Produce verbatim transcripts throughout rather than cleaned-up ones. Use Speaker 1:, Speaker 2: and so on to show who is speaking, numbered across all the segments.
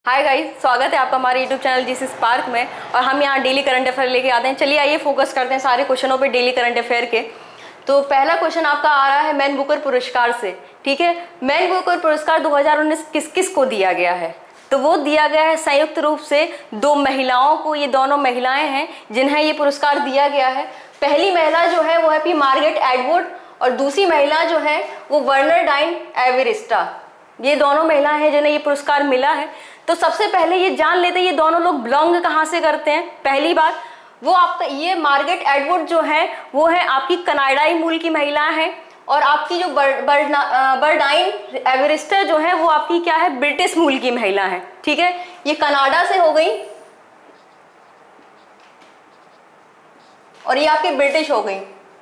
Speaker 1: Hi guys, स्वागत है आपका हमारे यूट्यूब चैनल जीसी स्पार्क में। और हम यहाँ डेली करंट अफेयर लेके आते हैं। चलिए आइए फोकस करते हैं सारे क्वेश्चनों पे डेली करंट अफेयर के। तो पहला क्वेश्चन आपका आ रहा है मैन बुकर पुरस्कार से। ठीक है, मैन बुकर पुरस्कार दो हज़ार उन्नीस किस किस को दिया गया है? तो वो दिया गया है संयुक्त रूप से दो महिलाओं को। ये दोनों महिलाएं हैं जिन्हें ये पुरस्कार दिया गया है। पहली महिला जो है वो है पी मार्गरेट एटवुड और दूसरी महिला जो है वो वर्नर डाइन एवेरिस्टा। ये दोनों महिलाएं हैं जिन्हें ये पुरस्कार मिला है। तो सबसे पहले ये जान लेते हैं ये दोनों लोग बिलोंग कहाँ से करते हैं। पहली बात, वो आपका ये मार्गरेट एटवुड जो है वो है आपकी कनाडाई मूल की महिला है। और आपकी जो बर, बर, बर्डाइन एवेरिस्टा जो है वो आपकी क्या है, ब्रिटिश मूल की महिला है। ठीक है, ये कनाडा से हो गई और ये आपकी ब्रिटिश हो गई।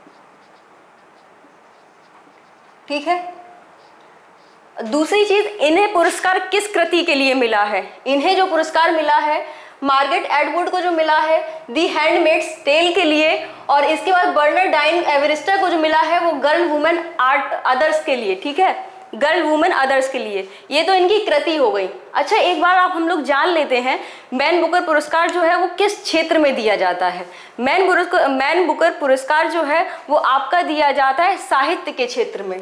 Speaker 1: ठीक है, दूसरी चीज, इन्हें पुरस्कार किस कृति के लिए मिला है? इन्हें जो पुरस्कार मिला है मार्गरेट एटवुड को जो मिला है दी हैंडमेड्स टेल के लिए, और इसके बाद बर्नर डाइन एवेरिस्टा को जो मिला है वो गर्ल वुमेन आर्ट अदर्स के लिए। ठीक है, गर्ल वुमेन अदर्स के लिए। ये तो इनकी कृति हो गई। अच्छा, एक बार आप हम लोग जान लेते हैं मैन बुकर पुरस्कार जो है वो किस क्षेत्र में दिया जाता है। मैन बुकर मैन बुकर पुरस्कार जो है वो आपका दिया जाता है साहित्य के क्षेत्र में।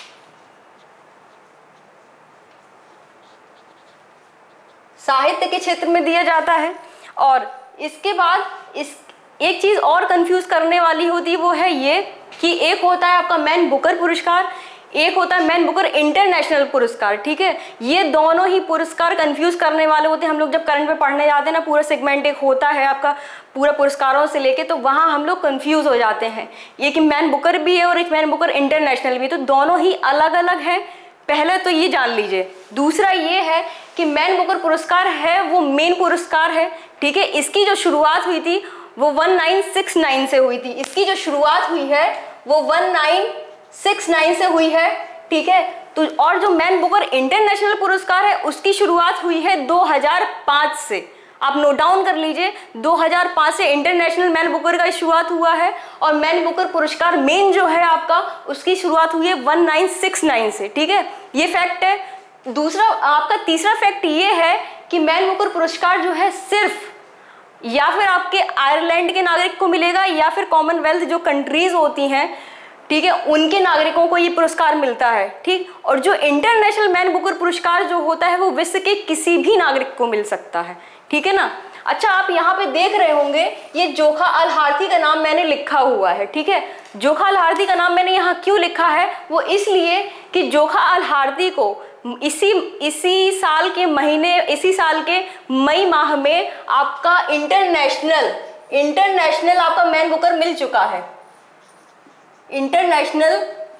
Speaker 1: साहित्य के क्षेत्र में दिया जाता है। और इसके बाद इस एक चीज और कंफ्यूज करने वाली होती है, वो है ये कि एक होता है आपका मैन बुकर पुरस्कार, एक होता है मैन बुकर इंटरनेशनल पुरस्कार। ठीक है, ये दोनों ही पुरस्कार कंफ्यूज करने वाले होते हैं। हम लोग जब करंट में पढ़ने जाते हैं ना, पूरा सेगमेंट एक होता है आपका पूरा पुरस्कारों से लेके, तो वहां हम लोग कंफ्यूज हो जाते हैं। ये कि मैन बुकर भी है और एक मैन बुकर इंटरनेशनल भी, तो दोनों ही अलग अलग हैं। पहले तो ये जान लीजिए। दूसरा ये है कि मैन बुकर पुरस्कार है वो मेन पुरस्कार है। ठीक है, इसकी जो शुरुआत हुई थी वो उन्नीस सौ उनहत्तर से हुई थी। इसकी जो शुरुआत हुई है वो उन्नीस सौ उनहत्तर से हुई है। ठीक है, तो और जो मैन बुकर इंटरनेशनल पुरस्कार है उसकी शुरुआत हुई है दो हज़ार पाँच से। आप नोट डाउन कर लीजिए, दो हज़ार पाँच से इंटरनेशनल मैन बुकर का शुरुआत हुआ है। और मैन बुकर पुरस्कार मेन जो है आपका उसकी शुरुआत हुई है उन्नीस सौ उनहत्तर से। ठीक है, ये फैक्ट है। दूसरा आपका तीसरा फैक्ट ये है कि मैन बुकर पुरस्कार जो है सिर्फ या फिर आपके आयरलैंड के नागरिक को मिलेगा या फिर कॉमनवेल्थ जो कंट्रीज होती हैं, ठीक है, उनके नागरिकों को ये पुरस्कार मिलता है। ठीक, और जो इंटरनेशनल मैन बुकर पुरस्कार जो होता है वो विश्व के किसी भी नागरिक को मिल सकता है। ठीक है ना। अच्छा, आप यहाँ पे देख रहे होंगे ये जोखा अल हार्थी का नाम मैंने लिखा हुआ है। ठीक है, जोखा अल हार्थी का नाम मैंने यहाँ क्यों लिखा है, वो इसलिए कि जोखा अल हार्थी को इसी इसी साल के महीने इसी साल के मई माह में आपका इंटरनेशनल इंटरनेशनल आपका मैन बुकर मिल चुका है। इंटरनेशनल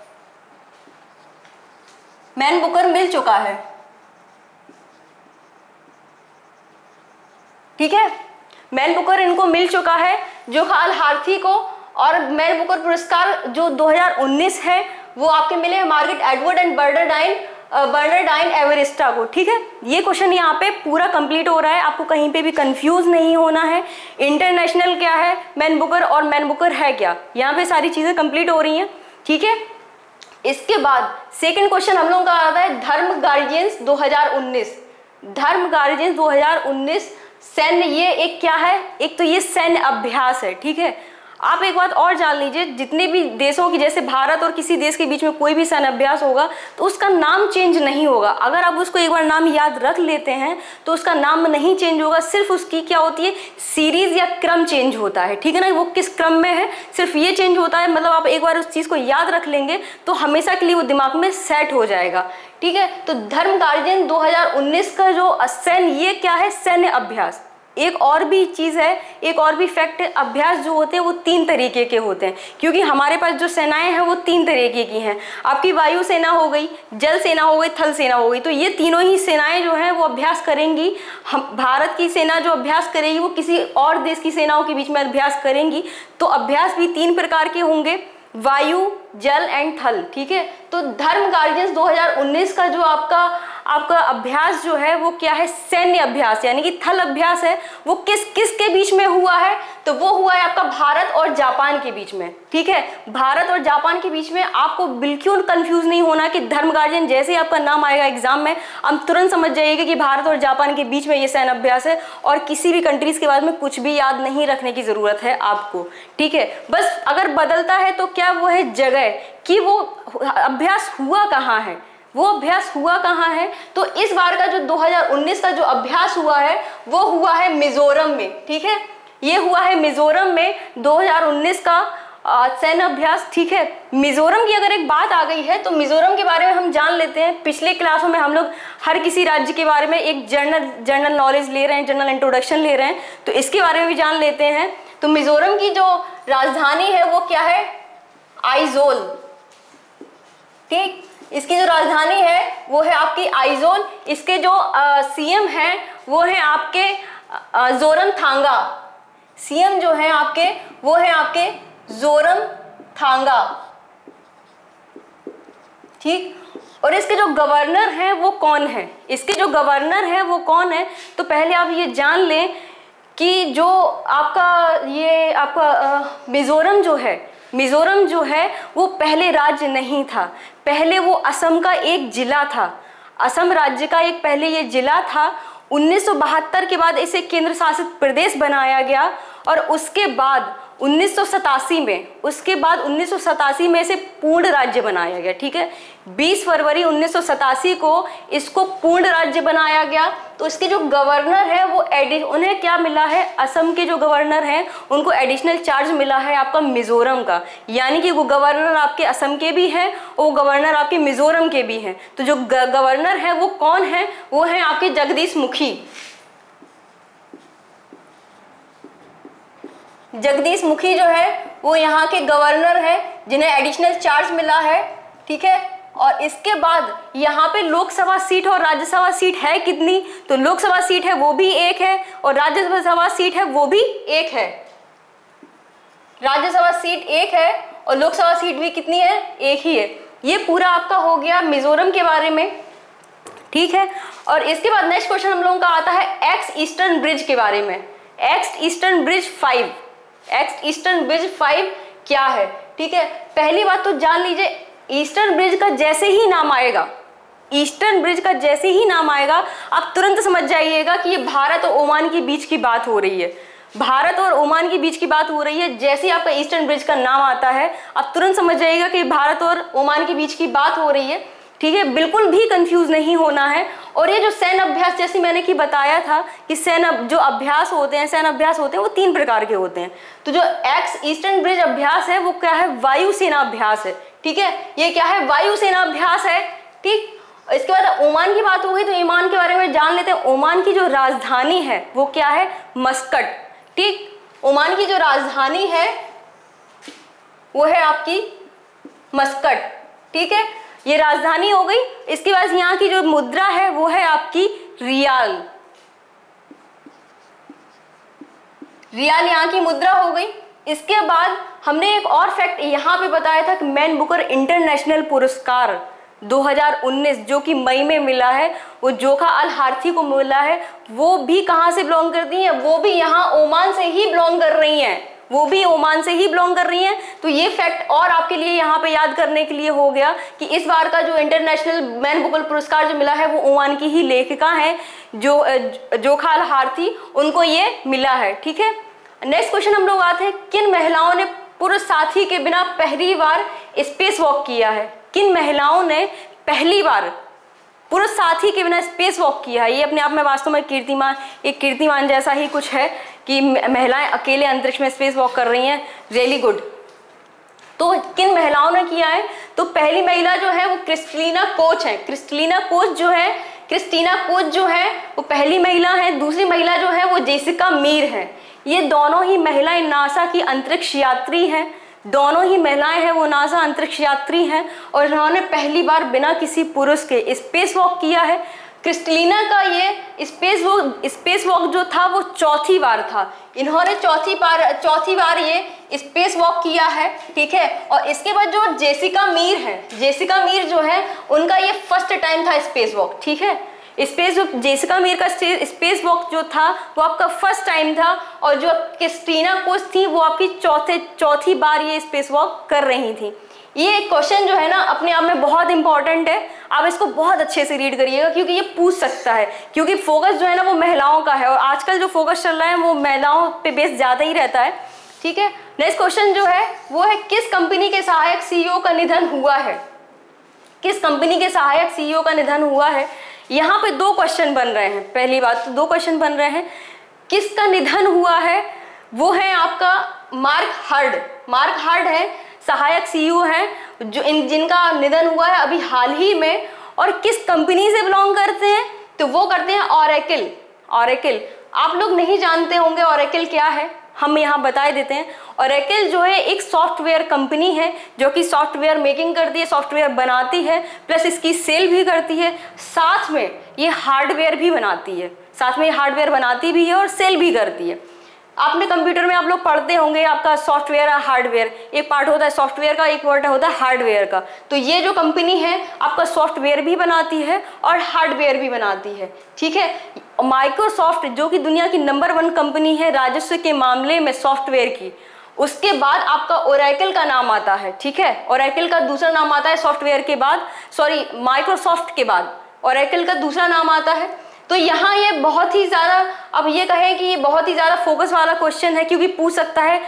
Speaker 1: मैन बुकर मिल चुका है। ठीक है, मैन बुकर इनको मिल चुका है जोखा अल हार्थी को। और मैन बुकर पुरस्कार जो दो हज़ार उन्नीस है वो आपके मिले हैं Margaret Atwood and Bernardine Bernardine Evaristo को। ठीक है, ये क्वेश्चन यहाँ पे पूरा कंप्लीट हो रहा है, आपको कहीं पे भी कंफ्यूज नहीं होना है। इंटरनेशनल क्या है मैन बुकर और मैन बुकर है क्या, यहाँ पे सारी चीजें कंप्लीट हो रही हैं। ठीक है, इसके बाद सेकंड क्वेश्चन हम लोगों का आता है धर्म गार्जियंस दो हज़ार उन्नीस। धर्म गार्जियंस दो हज़ार उन्नीस सैन्य, ये एक क्या है, एक तो ये सैन्य अभ्यास है। ठीक है, आप एक बात और जान लीजिए, जितने भी देशों की जैसे भारत और किसी देश के बीच में कोई भी सैन्य अभ्यास होगा तो उसका नाम चेंज नहीं होगा। अगर आप उसको एक बार नाम याद रख लेते हैं तो उसका नाम नहीं चेंज होगा, सिर्फ उसकी क्या होती है सीरीज या क्रम चेंज होता है। ठीक है ना, वो किस क्रम में है सिर्फ ये चेंज होता है। मतलब आप एक बार उस चीज को याद रख लेंगे तो हमेशा के लिए वो दिमाग में सेट हो जाएगा। ठीक है, तो धर्म गार्जियन दो हज़ार उन्नीस का जो सैन्य, ये क्या है, सैन्य अभ्यास। एक और भी चीज़ है, एक और भी फैक्ट है, अभ्यास जो होते हैं वो तीन तरीके के होते हैं, क्योंकि हमारे पास जो सेनाएं हैं वो तीन तरीके की हैं। आपकी वायु सेना हो गई, जल सेना हो गई, थल सेना हो गई। तो ये तीनों ही सेनाएं जो हैं वो अभ्यास करेंगी। हम भारत की सेना जो अभ्यास करेगी वो किसी और देश की सेनाओं के बीच में अभ्यास करेंगी। तो अभ्यास भी तीन प्रकार के होंगे, वायु, जल एंड थल। ठीक है, तो धर्म गार्जियंस दो हज़ार उन्नीस का जो आपका आपका अभ्यास जो है वो क्या है, सैन्य अभ्यास यानी कि थल अभ्यास है, वो किस किस के बीच में हुआ है, तो वो हुआ है आपका भारत और जापान के बीच में। ठीक है, भारत और जापान के बीच में। आपको बिल्कुल कंफ्यूज नहीं होना कि धर्म गार्जियन जैसे ही आपका नाम आएगा एग्जाम में हम तुरंत समझ जाइएगा कि भारत और जापान के बीच में ये सैन्य अभ्यास है, और किसी भी कंट्रीज के बारे में कुछ भी याद नहीं रखने की जरूरत है आपको। ठीक है, बस अगर बदलता है तो क्या वो है जगह कि वो अभ्यास हुआ कहाँ है, वो अभ्यास हुआ कहाँ है। तो इस बार का जो दो हज़ार उन्नीस का जो अभ्यास हुआ है वो हुआ है मिजोरम में। ठीक है, ये हुआ है मिजोरम में दो हज़ार उन्नीस का सैन्य अभ्यास। ठीक है, मिजोरम की अगर एक बात आ गई है तो मिजोरम के बारे में हम जान लेते हैं। पिछले क्लासों में हम लोग हर किसी राज्य के बारे में एक जनरल जनरल नॉलेज ले रहे हैं, जनरल इंट्रोडक्शन ले रहे हैं, तो इसके बारे में भी जान लेते हैं। तो मिजोरम की जो राजधानी है वो क्या है, आइजोल। ठीक, इसकी जो राजधानी है वो है आपकी आइजोल। इसके जो सीएम हैं वो है आपके जोरमथांगा। सीएम जो है आपके वो है आपके जोरमथांगा। ठीक, और इसके जो गवर्नर हैं वो कौन है, इसके जो गवर्नर हैं वो कौन है, तो पहले आप ये जान लें कि जो आपका ये आपका मिजोरम जो है, मिजोरम जो है वो पहले राज्य नहीं था, पहले वो असम का एक जिला था। असम राज्य का एक पहले ये जिला था। उन्नीस सौ बहत्तर के बाद इसे केंद्र शासित प्रदेश बनाया गया, और उसके बाद उन्नीस सौ सतासी में उसके बाद उन्नीस सौ सतासी में इसे पूर्ण राज्य बनाया गया। ठीक है, बीस फरवरी उन्नीस सौ सतासी को इसको पूर्ण राज्य बनाया गया। तो इसके जो गवर्नर है वो एडि उन्हें क्या मिला है, असम के जो गवर्नर हैं उनको एडिशनल चार्ज मिला है आपका मिजोरम का, यानी कि वो गवर्नर आपके असम के भी हैं और वो गवर्नर आपके मिजोरम के भी हैं। तो जो गवर्नर है वो कौन है, वो है आपके जगदीश मुखी। जगदीश मुखी जो है वो यहाँ के गवर्नर है जिन्हें एडिशनल चार्ज मिला है। ठीक है, और इसके बाद यहाँ पे लोकसभा सीट और राज्यसभा सीट है कितनी, तो लोकसभा सीट है वो भी एक है और राज्यसभा सीट है वो भी एक है। राज्यसभा सीट एक है और लोकसभा सीट भी कितनी है, एक ही है। ये पूरा आपका हो गया मिजोरम के बारे में। ठीक है, और इसके बाद नेक्स्ट क्वेश्चन हम लोगों का आता है एक्स ईस्टर्न ब्रिज के बारे में। Ex Eastern Bridge five ex Eastern Bridge five क्या है। ठीक है, पहली बात तो जान लीजिए, ईस्टर्न ब्रिज का जैसे ही नाम आएगा ईस्टर्न ब्रिज का जैसे ही नाम आएगा आप तुरंत समझ जाइएगा कि ये भारत और ओमान के बीच की बात हो रही है। भारत और ओमान के बीच की बात हो रही है। जैसे ही आपका ईस्टर्न ब्रिज का नाम आता है आप तुरंत समझ जाइएगा कि भारत और ओमान के बीच की बात हो रही है। ठीक है, बिल्कुल भी कंफ्यूज नहीं होना है। और ये जो सैन्य अभ्यास जैसे मैंने कि बताया था कि सैन्य जो अभ्यास होते हैं सैन्य अभ्यास होते हैं वो तीन प्रकार के होते हैं। तो जो एक्स ईस्टर्न ब्रिज अभ्यास है वो क्या है, वायुसेना अभ्यास है। ठीक है, ये क्या है, वायुसेना अभ्यास है। ठीक, इसके बाद ओमान की बात हो गई तो ओमान के बारे में जान लेते हैं। ओमान की जो राजधानी है वो क्या है, मस्कट। ठीक, ओमान की जो राजधानी है वो है आपकी मस्कट। ठीक है, ये राजधानी हो गई। इसके बाद यहाँ की जो मुद्रा है वो है आपकी रियाल। रियाल यहाँ की मुद्रा हो गई। इसके बाद हमने एक और फैक्ट यहाँ पे बताया था कि मैन बुकर इंटरनेशनल पुरस्कार दो हज़ार उन्नीस जो कि मई में मिला है वो जोखा अल हार्थी को मिला है। वो भी कहाँ से बिलोंग करती हैं, वो भी यहाँ ओमान से ही बिलोंग कर रही हैं वो भी ओमान से ही बिलोंग कर रही हैं। तो ये फैक्ट और आपके लिए यहाँ पे याद करने के लिए हो गया कि इस बार का जो इंटरनेशनल मैन बुकर पुरस्कार जो मिला है वो ओमान की ही लेखिका है जो जोखा अल हार्थी, उनको ये मिला है। ठीक है, नेक्स्ट क्वेश्चन हम लोग आते हैं, किन महिलाओं ने पुरुष साथी के बिना पहली बार स्पेस वॉक किया है। किन महिलाओं ने पहली बार पुरुष साथी के बिना स्पेस वॉक किया है। ये अपने आप में वास्तव में कीर्तिमान एक कीर्तिमान जैसा ही कुछ है कि महिलाएं अकेले अंतरिक्ष में स्पेस वॉक कर रही हैं, रियली गुड। तो किन महिलाओं ने किया है, तो पहली महिला जो है वो क्रिस्टलिना कोच है। क्रिस्टलिना कोच जो है क्रिस्टीना कोच जो है वो पहली महिला है। दूसरी महिला जो है वो जेसिका मीर है। ये दोनों ही महिलाएं नासा की अंतरिक्ष यात्री हैं। दोनों ही महिलाएं हैं वो नासा अंतरिक्ष यात्री हैं और इन्होंने पहली बार बिना किसी पुरुष के स्पेस वॉक किया है। क्रिस्टलिना का ये स्पेस वॉक स्पेस वॉक जो था वो चौथी बार था। इन्होंने चौथी बार चौथी बार ये स्पेस वॉक किया है, ठीक है। और इसके बाद जो जेसिका मीर है, जेसिका मीर जो है उनका ये फर्स्ट टाइम था स्पेस वॉक, ठीक है। स्पेस जेसिका मीर का स्पेस वॉक जो था वो आपका फर्स्ट टाइम था, और जो क्रिस्टीना कोच थी वो आपकी चौथे चौथी बार ये स्पेस वॉक कर रही थी। ये क्वेश्चन जो है ना अपने आप में बहुत इंपॉर्टेंट है, आप इसको बहुत अच्छे से रीड करिएगा क्योंकि ये पूछ सकता है, क्योंकि फोकस जो है ना वो महिलाओं का है और आजकल जो फोकस चल रहा है वो महिलाओं पे बेस ज़्यादा ही रहता है, ठीक है। नेक्स्ट क्वेश्चन जो है वो है किस कंपनी के सहायक सीईओ का निधन हुआ है, किस कंपनी के सहायक सीईओ का निधन हुआ है। यहाँ पे दो क्वेश्चन बन रहे हैं, पहली बात तो दो क्वेश्चन बन रहे हैं, किसका निधन हुआ है, वो है आपका मार्क हार्ड, मार्क हार्ड है सहायक सीईओ हैं जो इन जिनका निधन हुआ है अभी हाल ही में, और किस कंपनी से बिलोंग करते हैं, तो वो करते हैं ऑरेकल। ऑरेकल आप लोग नहीं जानते होंगे ऑरेकल क्या है, हम यहाँ बता देते हैं। ऑरेकल जो है एक सॉफ्टवेयर कंपनी है जो कि सॉफ्टवेयर मेकिंग करती है, सॉफ्टवेयर बनाती है, प्लस इसकी सेल भी करती है, साथ में ये हार्डवेयर भी बनाती है, साथ में ये हार्डवेयर बनाती भी है और सेल भी करती है। आपने कंप्यूटर में आप लोग पढ़ते होंगे आपका सॉफ्टवेयर और हार्डवेयर, एक पार्ट होता है सॉफ्टवेयर का, एक पार्ट होता है हार्डवेयर का। तो ये जो कंपनी है आपका सॉफ्टवेयर भी बनाती है और हार्डवेयर भी बनाती है, ठीक है। माइक्रोसॉफ्ट जो कि दुनिया की नंबर वन कंपनी है राजस्व के मामले में सॉफ्टवेयर की, उसके बाद आपका ओरेकल का नाम आता है, ठीक है। ओरेकल का दूसरा नाम आता है सॉफ्टवेयर के बाद, सॉरी माइक्रोसॉफ्ट के बाद ओरेकल का दूसरा नाम आता है। तो यहाँ ये बहुत ही ज़्यादा, अब ये कहें कि ये बहुत ही ज़्यादा फोकस वाला क्वेश्चन है क्योंकि पूछ सकता है,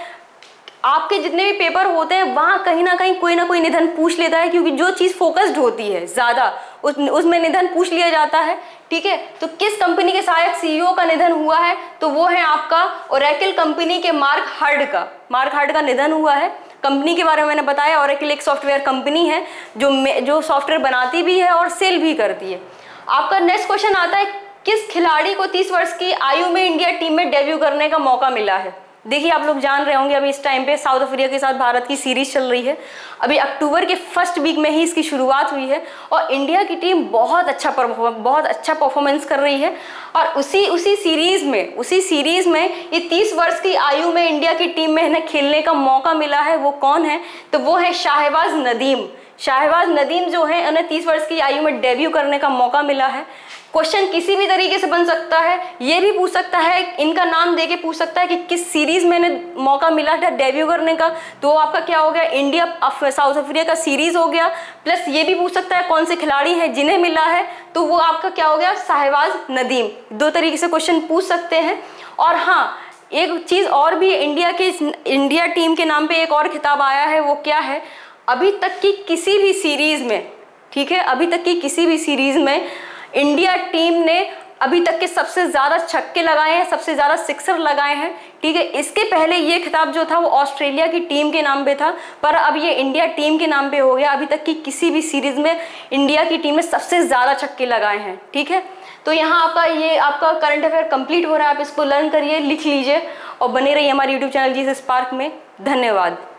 Speaker 1: आपके जितने भी पेपर होते हैं वहाँ कहीं ना कहीं कोई ना कोई निधन पूछ लेता है, क्योंकि जो चीज़ फोकस्ड होती है ज़्यादा उस उसमें निधन पूछ लिया जाता है, ठीक है। तो किस कंपनी के सहायक सीईओ का निधन हुआ है, तो वो है आपका ओरेकल कंपनी के मार्क हार्ड का, मार्क हार्ड का निधन हुआ है। कंपनी के बारे में मैंने बताया, ओरेकल एक सॉफ्टवेयर कंपनी है जो जो सॉफ्टवेयर बनाती भी है और सेल भी करती है। आपका नेक्स्ट क्वेश्चन आता है किस खिलाड़ी को तीस वर्ष की आयु में इंडिया टीम में डेब्यू करने का मौका मिला है। देखिए आप लोग जान रहे होंगे अभी इस टाइम पे साउथ अफ्रीका के साथ भारत की सीरीज चल रही है, अभी अक्टूबर के फर्स्ट वीक में ही इसकी शुरुआत हुई है और इंडिया की टीम बहुत अच्छा बहुत अच्छा परफॉर्मेंस कर रही है। और उसी उसी सीरीज में उसी सीरीज में ये तीस वर्ष की आयु में इंडिया की टीम में इन्हें खेलने का मौका मिला है। वो कौन है, तो वो है शाहबाज नदीम। शाहबाज नदीम जो है उन्हें तीस वर्ष की आयु में डेब्यू करने का मौका मिला है। क्वेश्चन किसी भी तरीके से बन सकता है, ये भी पूछ सकता है, इनका नाम देके पूछ सकता है कि किस सीरीज में इन्हें मौका मिला था डेब्यू करने का, तो आपका क्या हो गया, इंडिया साउथ अफ्रीका का सीरीज हो गया। प्लस ये भी पूछ सकता है कौन से खिलाड़ी हैं जिन्हें मिला है, तो वो आपका क्या हो गया, शाहबाज नदीम। दो तरीके से क्वेश्चन पूछ सकते हैं। और हाँ, एक चीज़ और भी, इंडिया के इंडिया टीम के नाम पे एक और खिताब आया है, वो क्या है, अभी तक की किसी भी सीरीज में, ठीक है, अभी तक की किसी भी सीरीज में इंडिया टीम ने अभी तक के सबसे ज़्यादा छक्के लगाए हैं, सबसे ज़्यादा सिक्सर लगाए हैं, ठीक है। इसके पहले ये खिताब जो था वो ऑस्ट्रेलिया की टीम के नाम पे था, पर अब ये इंडिया टीम के नाम पे हो गया। अभी तक की किसी भी सीरीज़ में इंडिया की टीम ने सबसे ज़्यादा छक्के लगाए हैं, ठीक है। तो यहाँ आपका ये आपका करंट अफेयर कंप्लीट हो रहा है, आप इसको लर्न करिए, लिख लीजिए और बने रहिए हमारे यूट्यूब चैनल जीएस स्पार्क में। धन्यवाद।